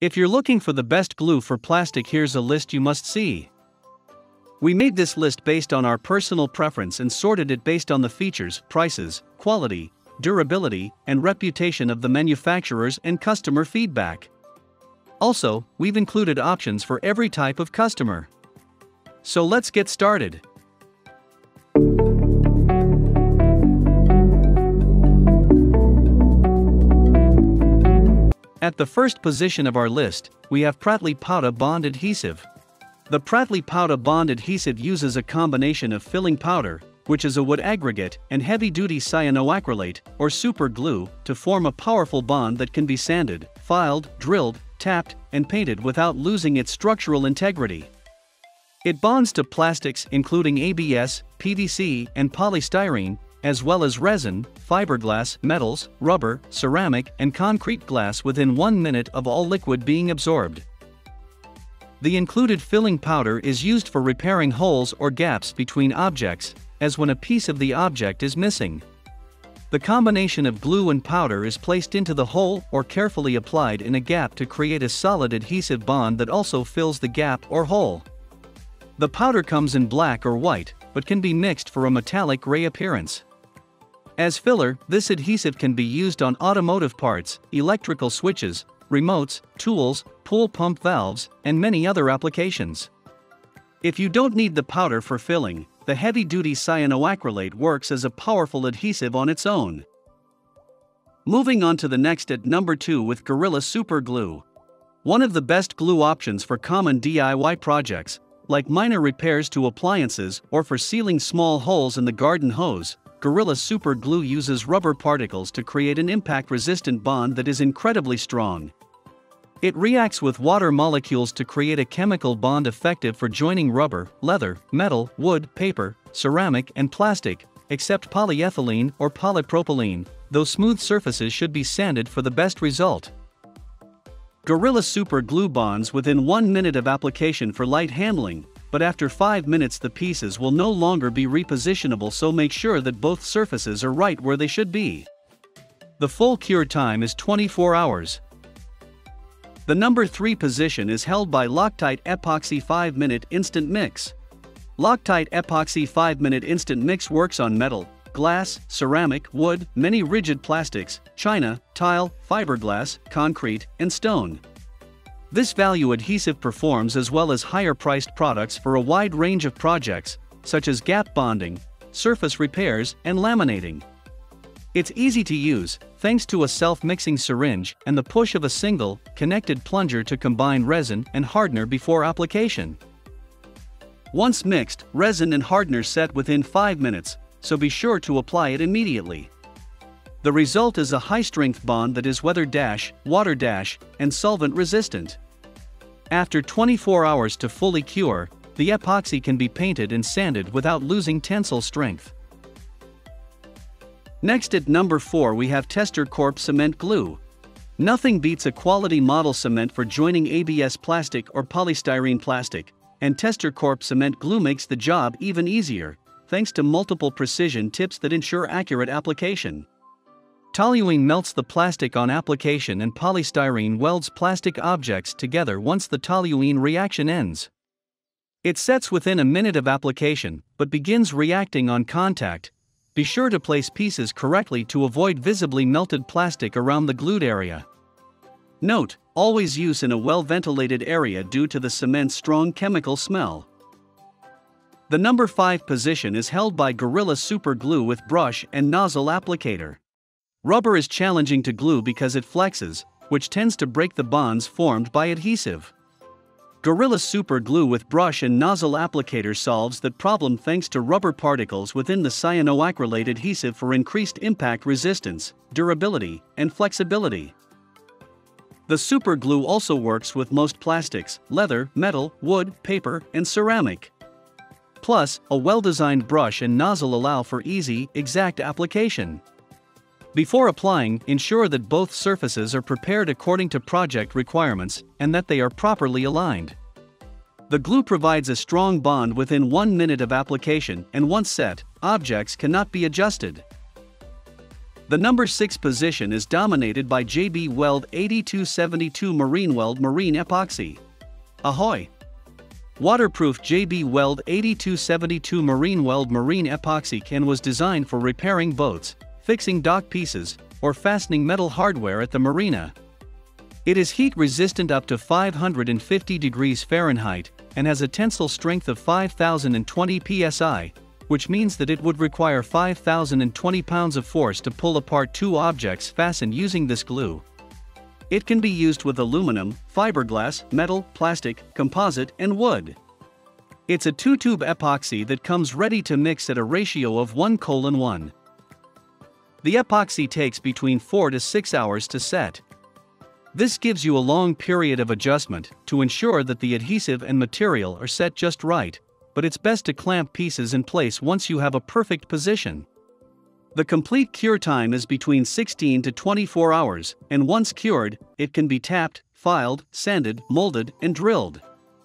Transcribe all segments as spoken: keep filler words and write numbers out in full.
If you're looking for the best glue for plastic, here's a list you must see. We made this list based on our personal preference and sorted it based on the features, prices, quality, durability, and reputation of the manufacturers and customer feedback. Also, we've included options for every type of customer. So let's get started. At the first position of our list, we have Pratley Powda Bond Adhesive. The Pratley Powda Bond Adhesive uses a combination of filling powder, which is a wood aggregate, and heavy-duty cyanoacrylate, or super glue, to form a powerful bond that can be sanded, filed, drilled, tapped, and painted without losing its structural integrity. It bonds to plastics including A B S, P V C, and polystyrene, as well as resin, fiberglass, metals, rubber, ceramic, and concrete glass within one minute of all liquid being absorbed. The included filling powder is used for repairing holes or gaps between objects, as when a piece of the object is missing. The combination of glue and powder is placed into the hole or carefully applied in a gap to create a solid adhesive bond that also fills the gap or hole. The powder comes in black or white, but can be mixed for a metallic gray appearance. As filler, this adhesive can be used on automotive parts, electrical switches, remotes, tools, pool pump valves, and many other applications. If you don't need the powder for filling, the heavy-duty cyanoacrylate works as a powerful adhesive on its own. Moving on to the next at number two with Gorilla Super Glue. One of the best glue options for common D I Y projects, like minor repairs to appliances or for sealing small holes in the garden hose, Gorilla Super Glue uses rubber particles to create an impact-resistant bond that is incredibly strong. It reacts with water molecules to create a chemical bond effective for joining rubber, leather, metal, wood, paper, ceramic, and plastic, except polyethylene or polypropylene, though smooth surfaces should be sanded for the best result. Gorilla Super Glue bonds within one minute of application for light handling, but after five minutes the pieces will no longer be repositionable, so make sure that both surfaces are right where they should be. The full cure time is twenty-four hours. The number three position is held by Loctite Epoxy five minute Instant Mix. Loctite Epoxy five minute Instant Mix works on metal, glass, ceramic, wood, many rigid plastics, china, tile, fiberglass, concrete, and stone. This value adhesive performs as well as higher-priced products for a wide range of projects, such as gap bonding, surface repairs, and laminating. It's easy to use, thanks to a self-mixing syringe and the push of a single, connected plunger to combine resin and hardener before application. Once mixed, resin and hardener set within five minutes, so be sure to apply it immediately. The result is a high-strength bond that is weather-dash, water-dash, and solvent-resistant. After twenty-four hours to fully cure, the epoxy can be painted and sanded without losing tensile strength. Next at number four we have Testor Corp Cement Glue. Nothing beats a quality model cement for joining A B S plastic or polystyrene plastic, and Testor Corp Cement Glue makes the job even easier, thanks to multiple precision tips that ensure accurate application. Toluene melts the plastic on application and polystyrene welds plastic objects together once the toluene reaction ends. It sets within a minute of application, but begins reacting on contact. Be sure to place pieces correctly to avoid visibly melted plastic around the glued area. Note: always use in a well-ventilated area due to the cement's strong chemical smell. The number five position is held by Gorilla Super Glue with brush and nozzle applicator. Rubber is challenging to glue because it flexes, which tends to break the bonds formed by adhesive. Gorilla Super Glue with brush and nozzle applicator solves that problem thanks to rubber particles within the cyanoacrylate adhesive for increased impact resistance, durability, and flexibility. The super glue also works with most plastics, leather, metal, wood, paper, and ceramic. Plus, a well-designed brush and nozzle allow for easy, exact application. Before applying, ensure that both surfaces are prepared according to project requirements and that they are properly aligned. The glue provides a strong bond within one minute of application, and once set, objects cannot be adjusted. The number six position is dominated by J B Weld eighty-two seventy-two MarineWeld Marine Epoxy. Ahoy! Waterproof J B Weld eighty-two seventy-two MarineWeld Marine Epoxy can was designed for repairing boats, fixing dock pieces, or fastening metal hardware at the marina. It is heat resistant up to five hundred fifty degrees Fahrenheit and has a tensile strength of five thousand twenty P S I, which means that it would require five thousand twenty pounds of force to pull apart two objects fastened using this glue. It can be used with aluminum, fiberglass, metal, plastic, composite, and wood. It's a two-tube epoxy that comes ready to mix at a ratio of one to one. The epoxy takes between four to six hours to set. This gives you a long period of adjustment to ensure that the adhesive and material are set just right, but it's best to clamp pieces in place once you have a perfect position. The complete cure time is between sixteen to twenty-four hours, and once cured, it can be tapped, filed, sanded, molded, and drilled.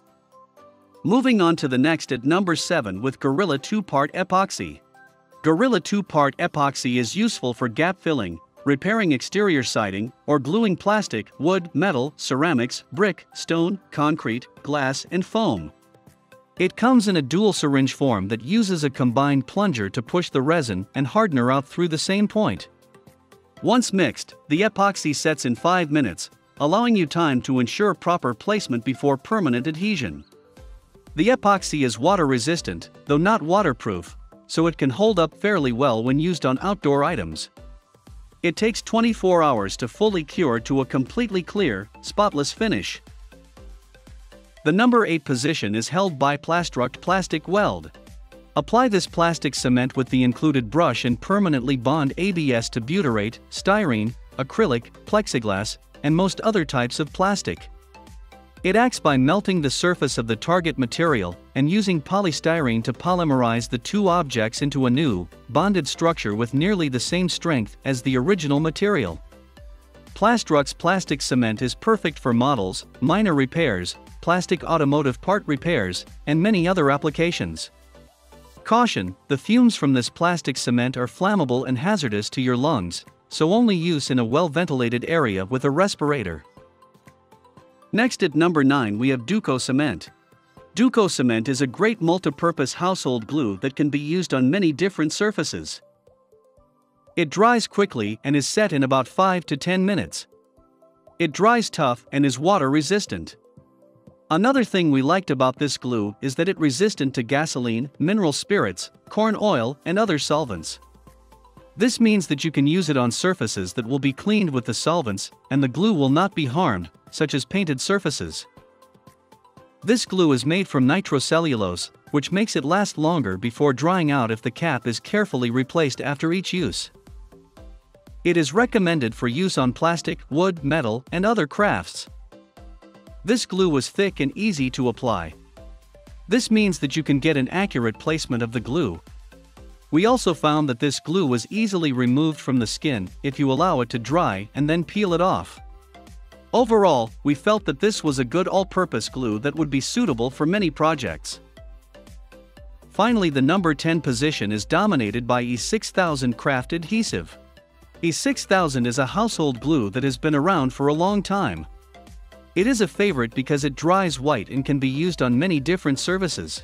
Moving on to the next at number seven with Gorilla two-part epoxy. Gorilla two-part epoxy is useful for gap filling, repairing exterior siding, or gluing plastic, wood, metal, ceramics, brick, stone, concrete, glass, and foam. It comes in a dual syringe form that uses a combined plunger to push the resin and hardener out through the same point. Once mixed, the epoxy sets in five minutes, allowing you time to ensure proper placement before permanent adhesion. The epoxy is water resistant, though not waterproof, so it can hold up fairly well when used on outdoor items. It takes twenty-four hours to fully cure to a completely clear, spotless finish. The number eight position is held by Plastruct Plastic Weld. Apply this plastic cement with the included brush and permanently bond A B S to butyrate, styrene, acrylic, plexiglass, and most other types of plastic. It acts by melting the surface of the target material and using polystyrene to polymerize the two objects into a new, bonded structure with nearly the same strength as the original material. Plastruct's plastic cement is perfect for models, minor repairs, plastic automotive part repairs, and many other applications. Caution: the fumes from this plastic cement are flammable and hazardous to your lungs, so only use in a well-ventilated area with a respirator. Next at number nine we have Duco Cement. Duco Cement is a great multi-purpose household glue that can be used on many different surfaces. It dries quickly and is set in about five to ten minutes. It dries tough and is water resistant. Another thing we liked about this glue is that it's resistant to gasoline, mineral spirits, corn oil, and other solvents. This means that you can use it on surfaces that will be cleaned with the solvents, and the glue will not be harmed, such as painted surfaces. This glue is made from nitrocellulose, which makes it last longer before drying out if the cap is carefully replaced after each use. It is recommended for use on plastic, wood, metal, and other crafts. This glue was thick and easy to apply. This means that you can get an accurate placement of the glue. We also found that this glue was easily removed from the skin if you allow it to dry and then peel it off. Overall, we felt that this was a good all-purpose glue that would be suitable for many projects. Finally, the number ten position is dominated by E six thousand Craft Adhesive. E six thousand is a household glue that has been around for a long time. It is a favorite because it dries white and can be used on many different surfaces.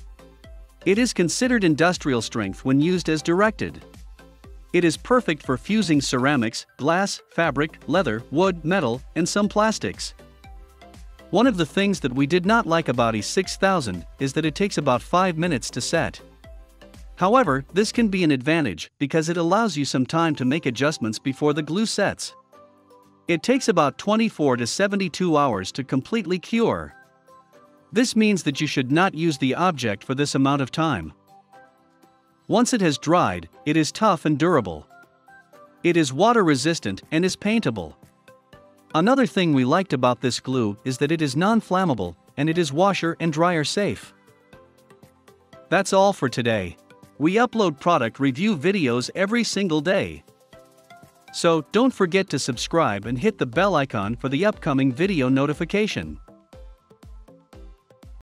It is considered industrial strength when used as directed. It is perfect for fusing ceramics, glass, fabric, leather, wood, metal, and some plastics. One of the things that we did not like about E six thousand is that it takes about five minutes to set. However, this can be an advantage because it allows you some time to make adjustments before the glue sets. It takes about twenty-four to seventy-two hours to completely cure. This means that you should not use the object for this amount of time. Once it has dried, it is tough and durable. It is water resistant and is paintable. Another thing we liked about this glue is that it is non-flammable and it is washer and dryer safe. That's all for today. We upload product review videos every single day. So don't forget to subscribe and hit the bell icon for the upcoming video notification.